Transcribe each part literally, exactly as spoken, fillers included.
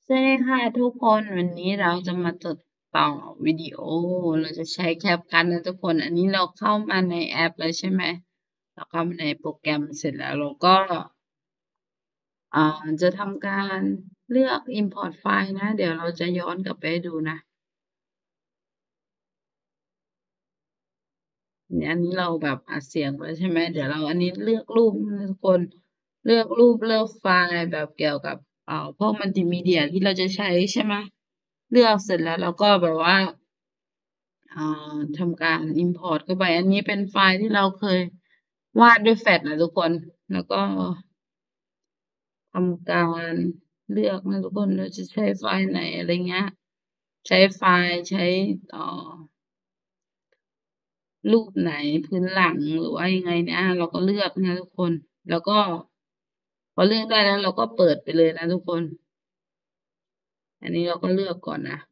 สวัสดีค่ะทุกคนวันนี้เราจะมาตัดต่อวิดีโอเราจะใช้แคปคัทนะทุกคนอันนี้เราเข้ามาในแอปแล้วใช่ไหมเราเข้ามาในโปรแกรมเสร็จแล้วเราก็อ่าจะทำการเลือก Import ไฟล์นะเดี๋ยวเราจะย้อนกลับไปให้ดูนะเนี่ยอันนี้เราแบบอัดเสียงไว้ใช่ไหมเดี๋ยวเราอันนี้เลือกรูปนะทุกคนเลือกรูปเลือกไฟล์แบบเกี่ยวกับเอ่อพวกมัลติมีเดียที่เราจะใช้ใช่ไหมเลือกเสร็จแล้วเราก็แบบว่า อ่าทำการ import เข้าไปอันนี้เป็นไฟล์ที่เราเคยวาดด้วยแฟลชนะทุกคนแล้วก็ทำการเลือกนะทุกคนเราจะใช้ไฟล์ไหนอะไรเงี้ยใช้ไฟล์ใช้เอ่อรูปไหนพื้นหลังหรือว่ายังไงเนี่ยเราก็เลือกนะทุกคนแล้วก็พอเลือกได้แล้วเราก็เปิดไปเลยนะทุกคนอันนี้เราก็เลือกก่อนนะ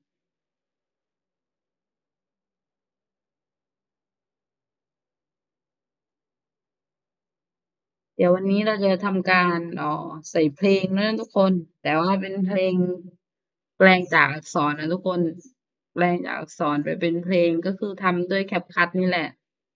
เดี๋ยววันนี้เราจะทำการเอ่อใส่เพลงนะทุกคนแต่ว่าเป็นเพลง แปลงจากอักษรนะทุกคนแปลงจากอักษรไปเป็นเพลงก็คือทำด้วย CapCut นี่แหละ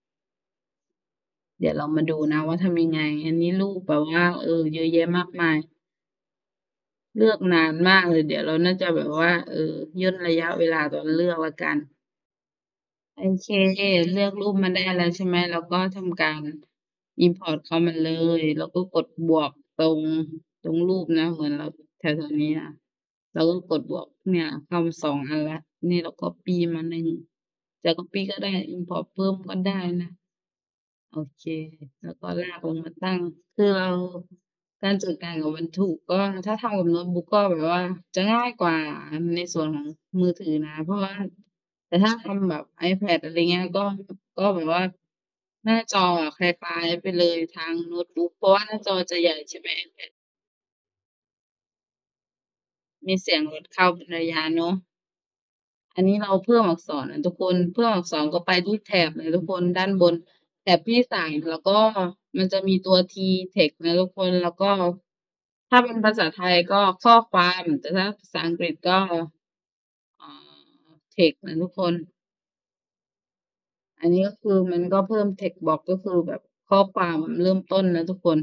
เดี๋ยวเรามาดูนะว่าทำยังไงอันนี้รูปแบบว่าเออเยอะแยะมากมายเลือกนานมากเลยเดี๋ยวเราน่าจะแบบว่าเออย่นระยะเวลาตอนเลือกแล้วกันโอเคเลือกรูปมาได้แล้วใช่ไหมแล้วก็ทำการ import เข้ามาเลยแล้วก็กดบวกตรงตรงรูปนะเหมือนเราแถวๆนี้นะเราก็กดบวกเนี่ยเข้ามาสองอันแล้วนี่เรา copy มาหนึ่งจะ copy ก็ได้ import เพิ่มก็ได้นะโอเคแล้วก็ลากลงมาตั้งคือเราการจัดการกับวัตถุก็ถ้าทำกับโน้ตบุ๊กก็แบบว่าจะง่ายกว่าในส่วนของมือถือนะเพราะว่าแต่ถ้าทำแบบ iPad อะไรเงี้ยก็ก็แบบว่าหน้าจออะคล้ายๆไปเลยทางโน้ตบุ๊กเพราะว่าหน้าจอจะใหญ่ใช่ไหม iPad มีเสียงรถเข้าเป็นระยะเนาะ อันนี้เราเพิ่มอักษรนะทุกคนเพิ่มอักษรก็ไปที่แถบเลยทุกคนด้านบนแถบที่สามแล้วก็มันจะมีตัว T text นะทุกคนแล้วก็ถ้าเป็นภาษาไทยก็ข้อความแต่ถ้าภาษาอังกฤษก็อ่า text นะทุกคนอันนี้ก็คือมันก็เพิ่ม text box ก็คือแบบข้อความเริ่มต้นนะทุกคน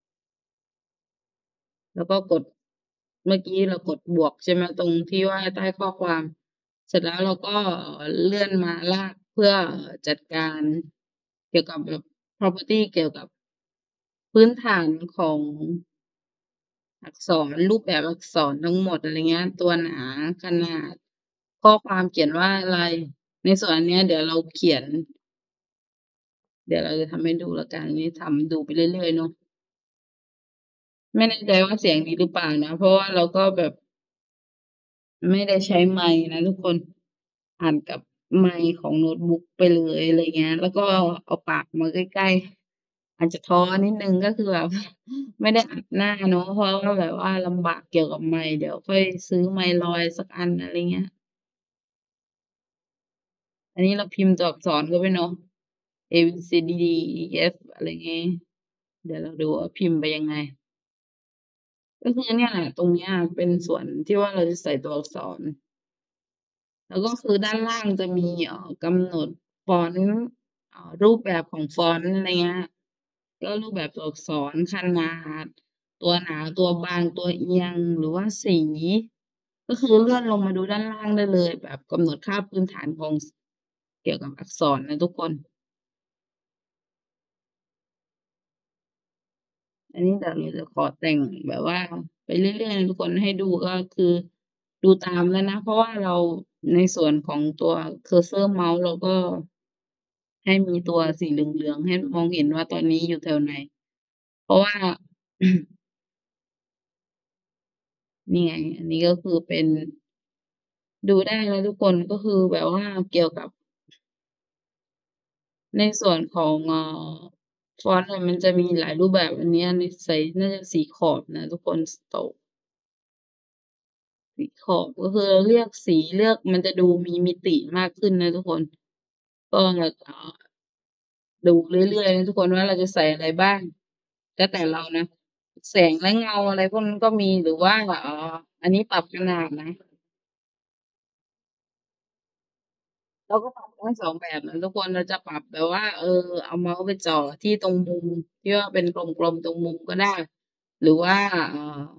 แล้วก็กดเมื่อกี้เรากดบวกใช่ไหมตรงที่ว่าใต้ข้อความเสร็จแล้วเราก็เลื่อนมาลากเพื่อจัดการเกี่ยวกับแบบ property เกี่ยวกับพื้นฐานของอักษรรูปแบบอักษรทั้งหมดอะไรเงี้ยตัวหนาขนาดข้อความเขียนว่าอะไรในส่วนอันเนี้ยเดี๋ยวเราเขียนเดี๋ยวเราจะทำให้ดูแล้วกันอันนี้ทำดูไปเรื่อยๆเนาะไม่แน่ใจว่าเสียงดีหรือเปล่านะเพราะว่าเราก็แบบ ไม่ได้ใช้ไมค์นะทุกคนอ่านกับไมค์ของโน้ตบุ๊กไปเลยอะไรเงี้ยแล้วก็เอาปากมาใกล้ๆอาจจะท้อนิดหนึ่งก็คือแบบไม่ได้อัดหน้าเนาะเพราะว่าแบบว่าลำบากเกี่ยวกับไมค์เดี๋ยวค่อยซื้อไมค์ลอยสักอันอะไรเงี้ยอันนี้เราพิมพ์ตัวอักษรเข้าไปเนาะ A B C D D E F อะไรงี้เดี๋ยวเราดูว่าพิมพ์ไปยังไงก็คือเนี่ยแหละตรงเนี้ยเป็นส่วนที่ว่าเราจะใส่ตัวอักษร แล้วก็คือด้านล่างจะมีเอ่อกำหนดฟอนต์เอ่อรูปแบบของฟอนต์อะไรเงี้ยก็รูปแบบตัวอักษรขนาดตัวหนาตัวบางตัวเอียงหรือว่าสีก็คือเลื่อนลงมาดูด้านล่างได้เลยแบบกำหนดค่าพื้นฐานของเกี่ยวกับอักษรนะทุกคนอันนี้เดี๋ยวเราจะขอแต่งแบบว่าไปเรื่อยๆนะทุกคนให้ดูก็คือดูตามแล้วนะเพราะว่าเราในส่วนของตัว cursor เมาส์เราก็ ให้มีตัวสีเหลืองๆให้มองเห็นว่าตอนนี้อยู่แถวไหนเพราะว่านี่ไงอันนี้ก็คือเป็นดูได้นะทุกคนก็คือแบบว่าเกี่ยวกับในส่วนของเอ่อฟอนต์อะมันจะมีหลายรูปแบบอันเนี้ยในใช้น่าจะสีขอบนะทุกคน Stroke สีขอบก็คือเราเลือกสีเลือกมันจะดูมีมิติมากขึ้นนะทุกคนก็เอ่อดูเรื่อยๆนะทุกคนว่าเราจะใส่อะไรบ้างแล้วแต่เรานะแสงและเงาอะไรพวกนั้นก็มีหรือว่าเอ่ออันนี้ปรับขนาดนะ เราก็ปรับได้สองแบบนะทุกคน เราจะปรับแบบว่า เออ เอาเมาส์ไปจ่อที่ตรงมุมที่ว่าเป็นกลม ๆ ตรงมุมก็ได้ หรือว่า เอ่อ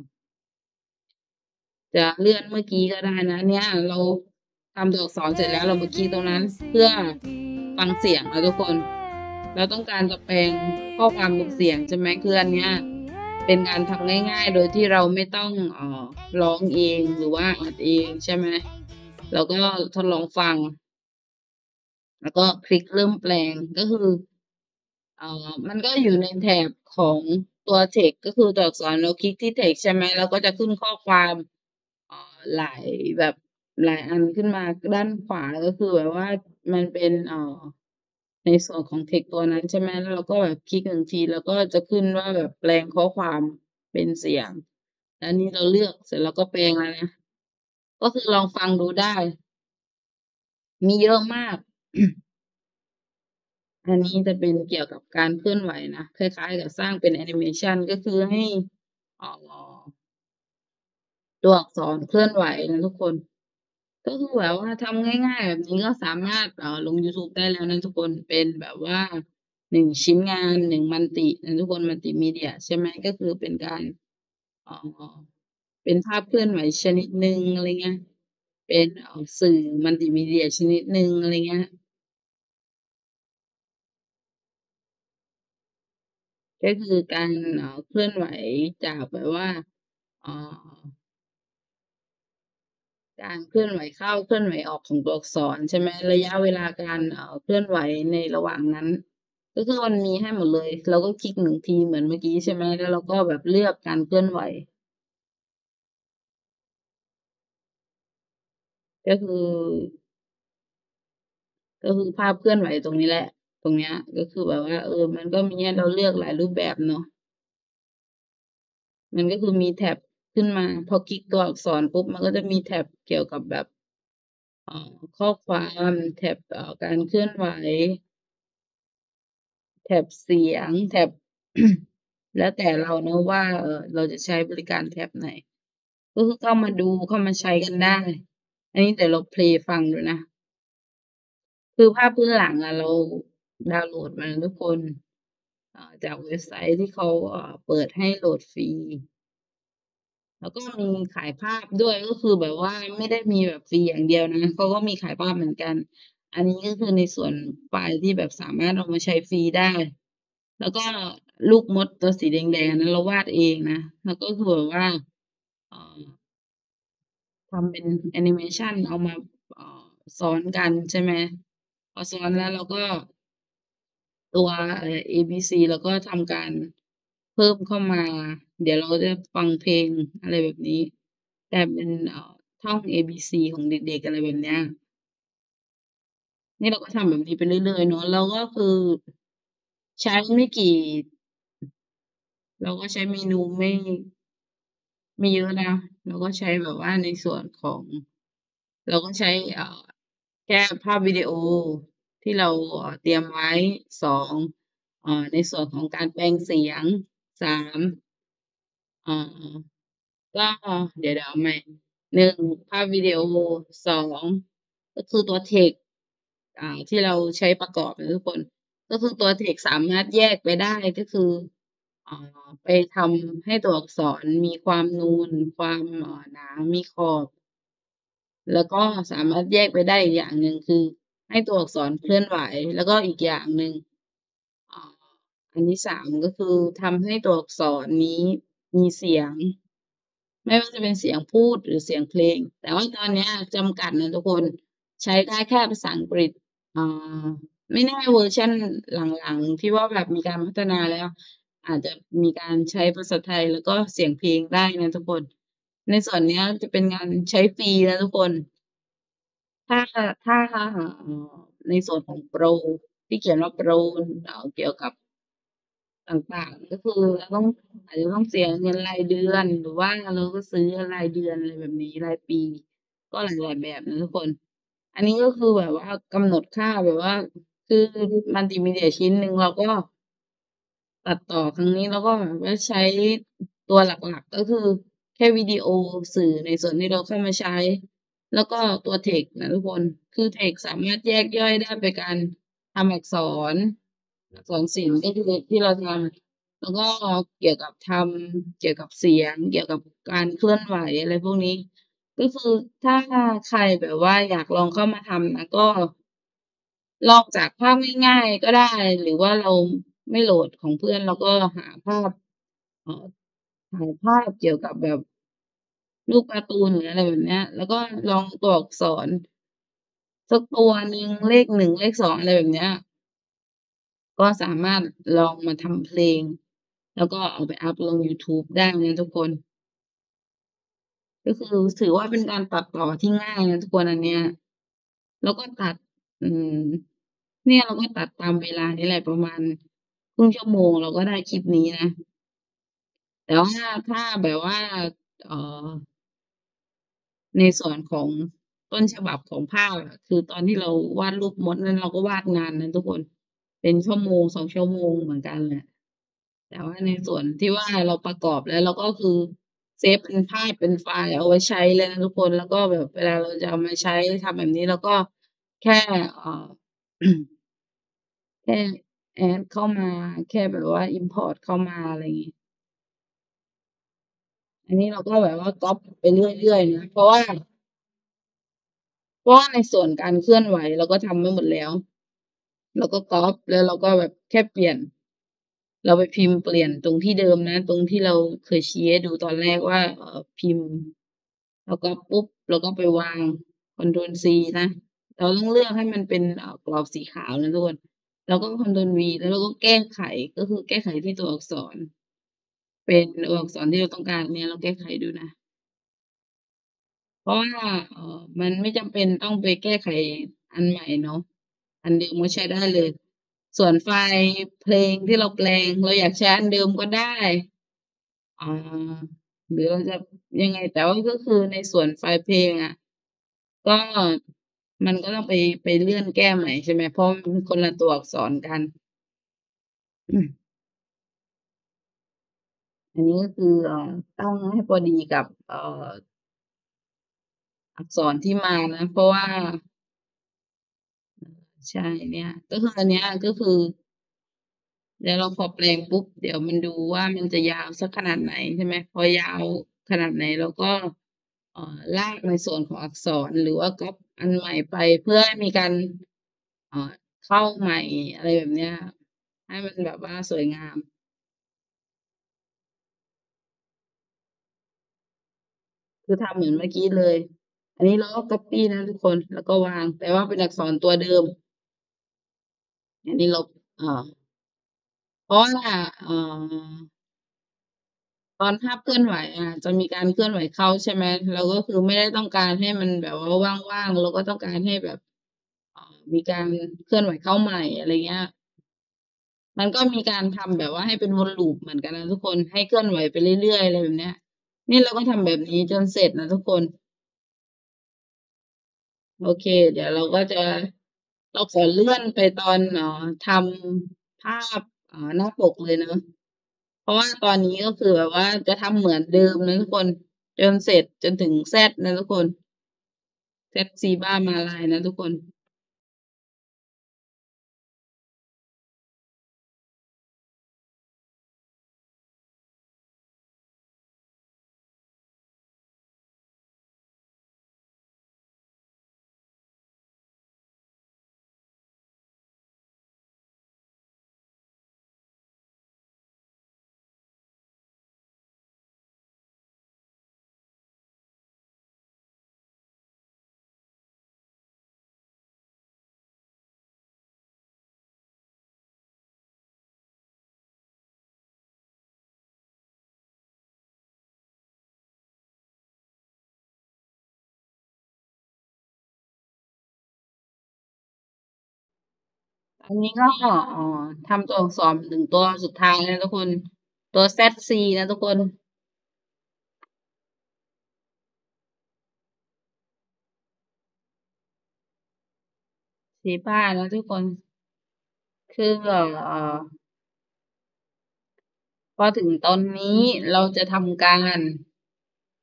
จะเลื่อนเมื่อกี้ก็ได้นะ เนี่ยเราทำตัวอักษรเสร็จแล้ว เรามาคลิกตรงนั้นเพื่อฟังเสียงนะทุกคน เราต้องการจะแปลงข้อความเป็นเสียง ใช่ไหม คืออันเนี้ยเป็นการทำง่าย ๆ โดยที่เราไม่ต้อง เอ่อ ร้องเองหรือว่าอัดเอง ใช่ไหม เราก็ทดลองฟัง แล้วก็คลิกเริ่มแปลง ก็คือ เอ่อ มันก็อยู่ในแถบของตัวเทกซ์ ก็คือตัวอักษร เราคลิกที่เทกซ์ ใช่ไหม เราก็จะขึ้นข้อความ เอ่อ หลายแบบ หลายอันขึ้นมาด้านขวา ก็คือแบบว่ามันเป็น เอ่อ ในส่วนของเทกซ์ตัวนั้น ใช่ไหม แล้วเราก็แบบคลิก หนึ่ง ที แล้วก็จะขึ้นว่าแบบแปลงข้อความเป็นเสียง แล้วนี้เราเลือกเสร็จ เราก็แปลงแล้วนะ ก็คือลองฟังดูได้ มีเยอะมาก อันนี้จะเป็นเกี่ยวกับการเคลื่อนไหวนะ คล้าย ๆ กับสร้างเป็นแอนิเมชัน ก็คือให้ เอ่อ ตัวอักษรเคลื่อนไหวนะทุกคน ก็คือแบบว่าทำง่าย ๆ แบบนี้ก็สามารถ เอ่อ ลงยูทูบได้แล้วนะทุกคน เป็นแบบว่า หนึ่ง ชิ้นงาน หนึ่ง Multi นะทุกคน Multimedia ใช่ไหม ก็คือเป็นการ เอ่อ เป็นภาพเคลื่อนไหวชนิดหนึ่ง อะไรเงี้ย เป็น เอ่อ สื่อ Multimedia ชนิดหนึ่ง อะไรเงี้ย ก็คือการ เอ่อ เคลื่อนไหวจากแบบว่า เอ่อ การเคลื่อนไหวเข้า เคลื่อนไหวออกของตัวอักษร ใช่ไหม ระยะเวลาการ เอ่อ เคลื่อนไหวในระหว่างนั้น ก็คือมันมีให้หมดเลย เราก็คลิก หนึ่ง ทีเหมือนเมื่อกี้ ใช่ไหม แล้วเราก็แบบเลือกการเคลื่อนไหว ก็คือ ก็คือภาพเคลื่อนไหวตรงนี้แหละ ตรงเนี้ย ก็คือแบบว่า เออ มันก็มีให้เราเลือกหลายรูปแบบเนาะ มันก็คือมีแท็บขึ้นมา พอคลิกตัวอักษรปุ๊บ มันก็จะมีแท็บเกี่ยวกับแบบ เอ่อ ข้อความ แท็บ เอ่อ การเคลื่อนไหว แท็บเสียง แท็บ แล้วแต่เราเนาะว่า เอ่อ เราจะใช้บริการแท็บไหน ก็คือเข้ามาดู เข้ามาใช้กันได้ อันนี้เดี๋ยวเราเพลย์ฟังดูนะ คือภาพพื้นหลังอะเราดาวน์โหลดมานะทุกคน อ่า จากเว็บไซต์ที่เขา เอ่อ เปิดให้โหลดฟรี แล้วก็มีขายภาพด้วย ก็คือแบบว่าไม่ได้มีแบบฟรีอย่างเดียวนะ เขาก็มีขายภาพเหมือนกัน อันนี้ก็คือในส่วนไฟล์ที่แบบสามารถเอามาใช้ฟรีได้ แล้วก็ลูกมดตัวสีแดง ๆ อันนั้นเราวาดเองนะ แล้วก็คือแบบว่า เอ่อ ทำเป็นแอนิเมชันเอามา เอ่อ ซ้อนกัน ใช่ไหม พอซ้อนแล้วเราก็ ตัว เอ่อ เอ บี ซี เราก็ทำการเพิ่มเข้ามา เดี๋ยวเราก็จะฟังเพลง อะไรแบบนี้ แต่เป็น เอ่อ ท่อง เอ บี ซี ของเด็ก ๆ อะไรแบบเนี้ย นี่เราก็ทำแบบนี้ไปเรื่อย ๆ เนาะ แล้วก็คือ ใช้ไม่กี่ เราก็ใช้เมนูไม่ ไม่เยอะนะ เราก็ใช้แบบว่าในส่วนของ เราก็ใช้ เอ่อ แค่ภาพวิดีโอที่เรา เอ่อ เตรียมไว้ สอง เอ่อ ในส่วนของการแปลงเสียง สาม เอ่อ ก็ เดี๋ยว ๆ เอาใหม่ หนึ่ง ภาพวิดีโอ สอง ก็คือตัวเทกซ์ อ่า ที่เราใช้ประกอบนะทุกคน ก็คือตัวเทกซ์สามารถแยกไปได้ ก็คือ อ่า ไปทำให้ตัวอักษรมีความนูน ความ เอ่อ หนา มีขอบ แล้วก็สามารถแยกไปได้อีกอย่างหนึ่ง คือให้ตัวอักษรเคลื่อนไหว แล้วก็อีกอย่างหนึ่ง อ่า อันที่ สาม ก็คือทำให้ตัวอักษรนี้มีเสียง ไม่ว่าจะเป็นเสียงพูดหรือเสียงเพลง แต่ว่าตอนเนี้ยจำกัดนะทุกคน ใช้ได้แค่ภาษาอังกฤษ อ่า ไม่แน่เวอร์ชันหลัง ๆ ที่ว่าแบบมีการพัฒนาแล้ว อาจจะมีการใช้ภาษาไทย แล้วก็เสียงเพลงได้นะทุกคน ในส่วนเนี้ยจะเป็นงานใช้ฟรีนะทุกคน ถ้า ถ้า เอ่อ ในส่วนของโปร ที่เขียนว่าโปร เอ่อ เกี่ยวกับ ต่าง ๆ ก็คือเราต้อง อาจจะต้องเสียเงินรายเดือน หรือว่าเราก็ซื้อรายเดือน อะไรแบบนี้ รายปี ก็หลาย ๆ แบบนะทุกคน อันนี้ก็คือแบบว่ากำหนดค่าแบบว่า คือมัลติมีเดียชิ้นหนึ่งเราก็ ตัดต่อครั้งนี้ เราก็แบบว่าใช้ตัวหลัก ๆ ก็คือแค่วิดีโอสื่อในส่วนที่เราเข้ามาใช้ แล้วก็ตัว text นะทุกคน คือ text สามารถแยกย่อยได้เป็นการทำอักษร อักษรศิลป์ ก็คือที่เราทำ แล้วก็เกี่ยวกับทำเกี่ยวกับเสียง เกี่ยวกับการเคลื่อนไหว อะไรพวกนี้ ก็คือถ้าใครแบบว่าอยากลองเข้ามาทำนะ ก็ ลอกจากภาพง่าย ๆ ก็ได้ หรือว่าเราไม่โหลดของเพื่อน เราก็หาภาพ เอ่อ หาภาพเกี่ยวกับแบบ รูปการ์ตูน หรืออะไรแบบเนี้ย แล้วก็ลองตัวอักษร สักตัวหนึ่ง เลข หนึ่ง เลข สอง อะไรแบบเนี้ย ก็สามารถลองมาทำเพลง แล้วก็เอาไปอัปลงยูทูบได้นะทุกคน ก็คือถือว่าเป็นการตัดต่อที่ง่ายนะทุกคน อันเนี้ย แล้วก็ตัด อืม เนี่ยเราก็ตัดตามเวลานี่แหละ ประมาณ ครึ่ง ชั่วโมง เราก็ได้คลิปนี้นะ แต่ว่าถ้าแบบว่า เอ่อ ในส่วนของต้นฉบับของภาพอะ คือตอนที่เราวาดรูปมดนั้น เราก็วาดนานนะทุกคน เป็นชั่วโมง สอง ชั่วโมงเหมือนกันแหละ แต่ว่าในส่วนที่ว่าเราประกอบแล้ว เราก็คือเซฟเป็นภาพ เป็นไฟล์เอาไว้ใช้เลยนะทุกคน แล้วก็แบบเวลาเราจะเอามาใช้ทำแบบนี้ เราก็แค่ เอ่อ แค่ add เข้ามา แค่แบบว่า import เข้ามา อะไรงี้ อันนี้เราก็แบบว่าก๊อบไปเรื่อย ๆ นะ เพราะว่า เพราะว่าในส่วนการเคลื่อนไหวเราก็ทำไว้หมดแล้ว เราก็ก๊อบ แล้วเราก็แบบแค่เปลี่ยน เราไปพิมพ์เปลี่ยนตรงที่เดิมนะ ตรงที่เราเคยชี้ให้ดูตอนแรกว่า เอ่อ พิมพ์ เราก๊อบปุ๊บ เราก็ไปวาง คอนโทรล C นะ เราต้องเลือกให้มันเป็น เอ่อ กรอบสีขาวนะทุกคน แล้วก็ คอนโทรล V แล้วเราก็แก้ไข ก็คือแก้ไขที่ตัวอักษร เป็นตัวอักษรที่เราต้องการ เนี่ยเราแก้ไขดูนะ เพราะว่า เอ่อ มันไม่จำเป็นต้องไปแก้ไขอันใหม่เนาะ อันเดิมก็ใช้ได้เลย ส่วนไฟล์เพลงที่เราแปลง เราอยากใช้อันเดิมก็ได้ อ่า หรือเราจะยังไง แต่ว่าก็คือในส่วนไฟล์เพลงอะ ก็ มันก็ต้องไป ไปเลื่อนแก้ใหม่ ใช่ไหม เพราะมันคนละตัวอักษรกัน อืม อันนี้ก็คือ เอ่อ ตั้งให้พอดีกับ เอ่อ อักษรที่มานะ เพราะว่า ใช่ เนี่ย ก็คืออันเนี้ย ก็คือ เดี๋ยวเราพอแปลงปุ๊บ เดี๋ยวมันดูว่ามันจะยาวสักขนาดไหน ใช่ไหม พอยาวขนาดไหนเราก็ เอ่อ ลากในส่วนของอักษร หรือว่าก๊อบอันใหม่ไป เพื่อให้มีการ เอ่อ เข้าใหม่ อะไรแบบเนี้ย ให้มันแบบว่าสวยงาม คือทำเหมือนเมื่อกี้เลย อันนี้เราก็ก๊อบปี้นะทุกคน แล้วก็วาง แต่ว่าเป็นอักษรตัวเดิม อันนี้ลบ อ่า เพราะว่า เอ่อ ตอนภาพเคลื่อนไหวอะ จะมีการเคลื่อนไหวเข้า ใช่ไหม เราก็คือไม่ได้ต้องการให้มันแบบว่าว่าง ๆ เราก็ต้องการให้แบบ เอ่อ มีการเคลื่อนไหวเข้าใหม่ อะไรเงี้ย มันก็มีการทำแบบว่าให้เป็นวนลูปเหมือนกันนะทุกคน ให้เคลื่อนไหวไปเรื่อย ๆ อะไรแบบเนี้ย นี่เราก็ทำแบบนี้จนเสร็จนะทุกคน โอเค เดี๋ยวเราก็จะ เราขอเลื่อนไปตอน เอ่อ ทำภาพ อ่า หน้าปกเลยเนาะ เพราะว่าตอนนี้ก็คือแบบว่าจะทำเหมือนเดิมนะทุกคน จนเสร็จ จนถึง Z นะทุกคน Z ซีบรา มาลายนะทุกคน อันนี้ก็ เอ่อ ทำตัวอักษร หนึ่ง ตัวสุดท้ายนะทุกคน ตัว Z C นะทุกคน ซีบรา นะทุกคน คือ เอ่อ พอถึงตอนนี้เราจะทำการ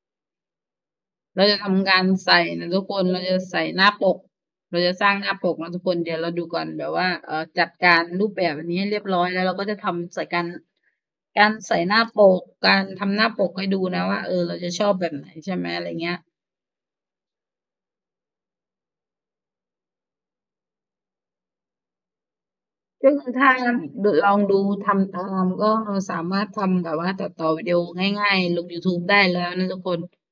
เราจะทำการใส่นะทุกคนเราจะใส่หน้าปกเราจะสร้างหน้าปกนะทุกคนเดี๋ยวเราดูก่อนแบบว่าเอ่อจัดการรูปแบบอันนี้ให้เรียบร้อยแล้วเราก็จะทำใส่การการใส่หน้าปกการทำหน้าปกให้ดูนะว่าเออเราจะชอบแบบไหนใช่ไหมอะไรเงี้ยก็คือถ้าลองดูทำตามก็สามารถทำแบบว่าตัดต่อวิดีโอง่ายๆลง YouTube ได้แล้วนะทุกคน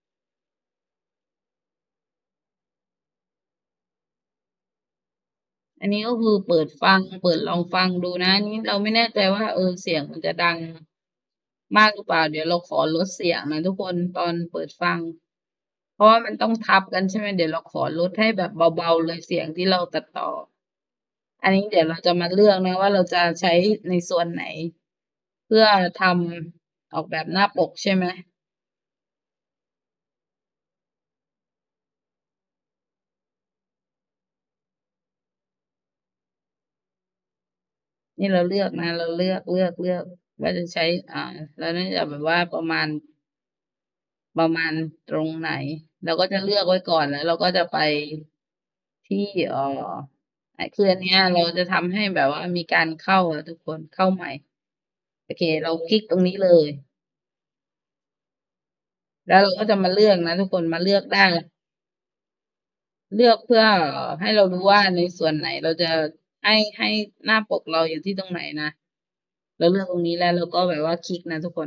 อันนี้ก็คือเปิดฟังเปิดลองฟังดูนะอันนี้เราไม่แน่ใจว่าเออเสียงมันจะดังมากหรือเปล่าเดี๋ยวเราขอลดเสียงนะทุกคนตอนเปิดฟังเพราะว่ามันต้องทับกันใช่ไหมเดี๋ยวเราขอลดให้แบบเบาๆเลยเสียงที่เราตัดต่ออันนี้เดี๋ยวเราจะมาเลือกนะว่าเราจะใช้ในส่วนไหนเพื่อทำออกแบบหน้าปกใช่ไหมนี่เราเลือกนะเราเลือกเลือกเลือกว่าจะใช้อ่าแล้วนี่จะแบบว่าประมาณ ประมาณตรงไหนเราก็จะเลือกไว้ก่อนแล้วเราก็จะไปที่เอ่อไอ้คืออันเนี้ยเราจะทำให้แบบว่ามีการเข้าอะทุกคนเข้าใหม่โอเคเราคลิกตรงนี้เลยแล้วเราก็จะมาเลือกนะทุกคนมาเลือกได้เลือกเพื่อให้เรารู้ว่าในส่วนไหนเราจะให้ให้หน้าปกเราอยู่ที่ตรงไหนนะเราเลือกตรงนี้แล้วเราก็แบบว่าคลิกนะทุกคน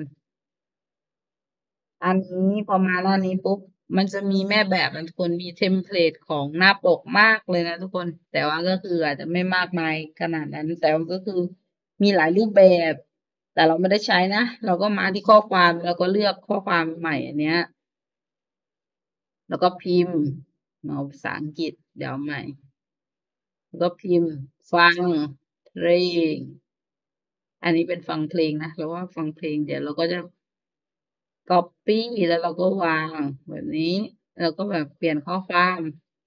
อันนี้พอมาด้านนี้ปุ๊บมันจะมีแม่แบบนะทุกคนมีเทมเพลตของหน้าปกมากเลยนะทุกคนแต่ว่าก็คืออาจจะไม่มากมายขนาดนั้นแต่ว่าก็คือมีหลายรูปแบบแต่เราไม่ได้ใช้นะเราก็มาที่ข้อความแล้วก็เลือกข้อความใหม่อันเนี้ยแล้วก็พิมพ์เอาภาษาอังกฤษเดี๋ยวเอาใหม่แล้วก็พิมพ์ฟังเพลงอันนี้เป็นฟังเพลงนะเราว่าฟังเพลงเดี๋ยวเราก็จะ copy แล้วเราก็วางแบบนี้แล้วก็แบบเปลี่ยนข้อความ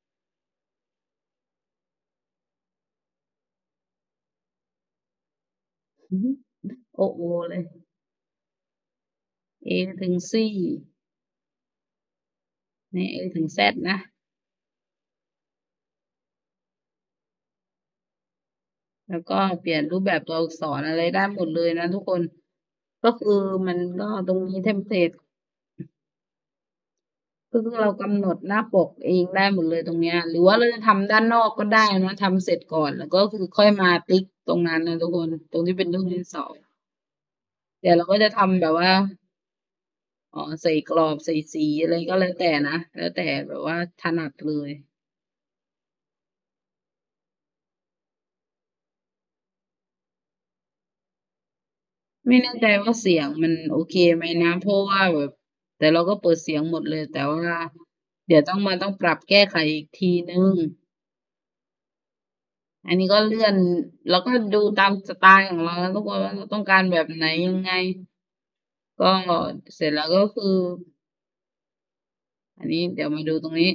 อือฮึโอ้โอเลย A ถึง C นี่ A ถึง Z นะแล้วก็เปลี่ยนรูปแบบตัวอักษรอะไรได้หมดเลยนะทุกคนก็คือมันก็ตรงนี้เทมเพลตก็คือเรากำหนดหน้าปกเองได้หมดเลยตรงเนี้ยหรือว่าเราจะทำด้านนอกก็ได้นะทำเสร็จก่อนแล้วก็คือค่อยมาติ๊กตรงนั้นนะทุกคนตรงที่เป็นรูปดินสอเดี๋ยวเราก็จะทำแบบว่าอ๋อใส่กรอบใส่สีอะไรก็แล้วแต่นะแล้วแต่แบบว่าถนัดเลย ไม่แน่ใจว่าเสียงมันโอเคไหมนะเพราะว่าแบบแต่เราก็เปิดเสียงหมดเลยแต่ว่าเดี๋ยวต้องมาต้องปรับแก้ไขอีกทีหนึ่งอันนี้ก็เลื่อนเราก็ดูตามสไตล์ของเราแล้วทุกคนว่าเราต้องการแบบไหนยังไงก็เสร็จแล้วก็คืออันนี้เดี๋ยวมาดูตรงนี้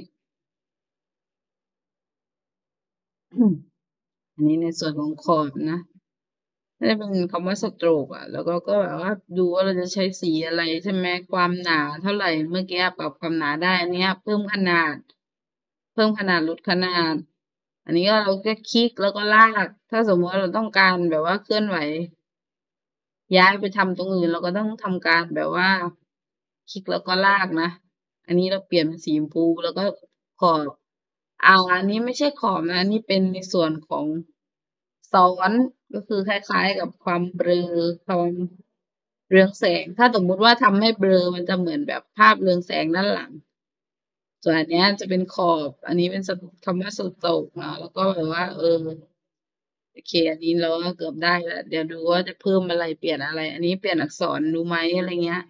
อันนี้ในส่วนของขอบนะน่าจะเป็นคำว่าสโตรกอ่ะแล้วก็ก็แบบว่าดูว่าเราจะใช้สีอะไรใช่ไหมความหนาเท่าไหร่เมื่อกี้ปรับความหนาได้อันเนี้ยเพิ่มขนาด เพิ่มขนาดลดขนาดอันนี้ก็เราก็คลิกแล้วก็ลากถ้าสมมติว่าเราต้องการแบบว่าเคลื่อนไหวย้ายไปทำตรงอื่นเราก็ต้องทำการแบบว่าคลิกแล้วก็ลากนะอันนี้เราเปลี่ยนเป็นสีชมพูแล้วก็ขอบอ่าอันนี้ไม่ใช่ขอบนะอันนี้เป็นในส่วนของซ้อนก็คือคล้ายๆกับความเบลอความเรืองแสงถ้าสมมุติว่าทำให้เบลอมันจะเหมือนแบบภาพเรืองแสงด้านหลัง ส่วนอันเนี้ยจะเป็นขอบอันนี้เป็นสคำว่าสโตกเนาะแล้วก็แบบว่าเออโอเคอันนี้เราก็เกือบได้แล้วเดี๋ยวดูว่าจะเพิ่มอะไรเปลี่ยนอะไรอันนี้เปลี่ยนอักษรดูไหมอะไรเงี้ย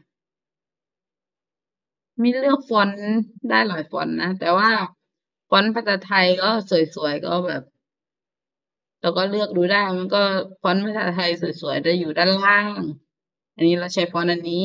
มีเลือกฟอนต์ได้หลายฟอนต์นะแต่ว่าฟอนต์ภาษาไทยก็สวยๆก็แบบเราก็เลือกดูได้มันก็ฟอนต์ภาษาไทยสวยๆจะอยู่ด้านล่างอันนี้เราใช้ฟอนต์อันนี้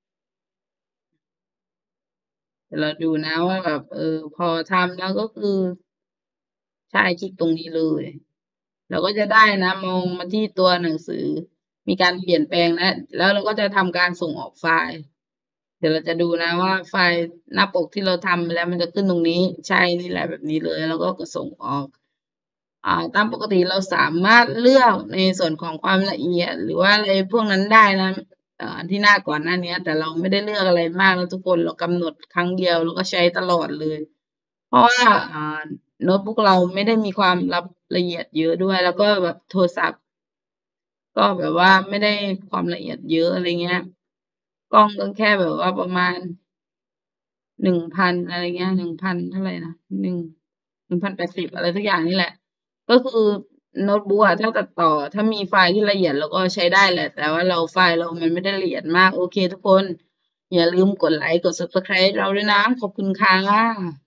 เดี๋ยวเราดูนะว่าแบบเออพอทำแล้วก็คือใช่คลิกตรงนี้เลย เราก็จะได้นะมองมาที่ตัวหนังสือมีการเปลี่ยนแปลงแล้วแล้วเราก็จะทำการส่งออกไฟล์เดี๋ยวเราจะดูนะว่าไฟล์หน้าปกที่เราทำไปแล้วมันจะขึ้นตรงนี้ ใช่นี่แหละแบบนี้เลย แล้วก็กดส่งออก อ่า ตามปกติเราสามารถเลือกในส่วนของความละเอียด หรือว่าอะไรพวกนั้นได้นะ อ่า ที่หน้าก่อนหน้าเนี้ย แต่เราไม่ได้เลือกอะไรมากนะทุกคน เรากำหนดครั้งเดียวแล้วก็ใช้ตลอดเลย เพราะว่า อ่า โน้ตบุ๊กเราไม่ได้มีความลับละเอียดเยอะด้วย แล้วก็แบบโทรศัพท์ ก็แบบว่าไม่ได้ความละเอียดเยอะ อะไรเงี้ย กล้องก็แค่แบบว่าประมาณ หนึ่งพัน อะไรเงี้ย หนึ่งพัน เท่าไรนะ หนึ่ง หนึ่งพันแปดสิบ อะไรสักอย่างนี่แหละ ก็คือโน้ตบุ๊กอะถ้าตัดต่อ ถ้ามีไฟล์ที่ละเอียดเราก็ใช้ได้แหละ แต่ว่าเรา ไฟล์เรามันไม่ได้ละเอียดมาก โอเคทุกคน อย่าลืมกดไลก์ กด Subscribe เราด้วยนะ ขอบคุณค่ะ